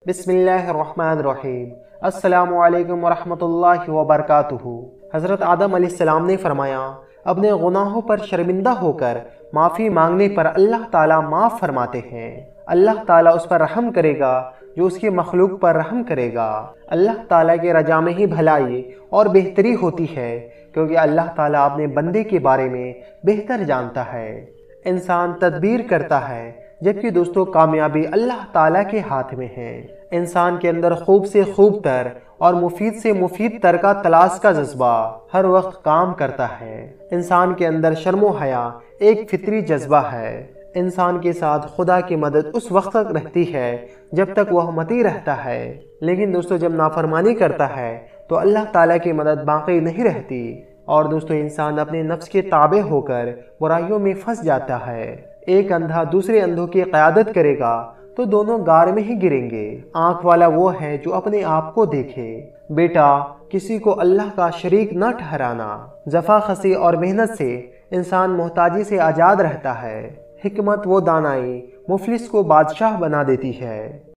बिस्मिल्लाहिर्रहमानिर्रहीम। अस्सलामु अलैकुम वरहमतुल्लाहि वबरकातुहू। हज़रत आदम अलैहिस्सलाम ने फरमाया, अपने गुनाहों पर शर्मिंदा होकर माफ़ी मांगने पर अल्लाह ताला माफ़ फरमाते हैं। अल्लाह ताला उस पर रहम करेगा जो उसकी मखलूक पर रहम करेगा। अल्लाह ताला के रजा में ही भलाई और बेहतरी होती है, क्योंकि अल्लाह ताला अपने बंदे के बारे में बेहतर जानता है। इंसान तदबीर करता है, जबकि दोस्तों कामयाबी अल्लाह ताला के हाथ में है। इंसान के अंदर खूब से खूब तर और मुफीद से मुफीद तर का तलाश का जज्बा हर वक्त काम करता है। इंसान के अंदर शर्म व हया एक फितरी जज्बा है। इंसान के साथ खुदा की मदद उस वक्त तक रहती है जब तक वह मती रहता है, लेकिन दोस्तों जब नाफरमानी करता है तो अल्लाह ताला की मदद बाकी नहीं रहती। और दोस्तों इंसान अपने नफ्स के ताबे होकर बुराइयों में फंस जाता है। एक अंधा दूसरे अंधों की क़यादत करेगा तो दोनों गार में ही गिरेंगे। आंख वाला वो है जो अपने आप को देखे। बेटा, किसी को अल्लाह का शरीक न ठहराना। जफा खसी और मेहनत से इंसान मोहताजी से आज़ाद रहता है। हिकमत वो दानाई मुफलिस को बादशाह बना देती है।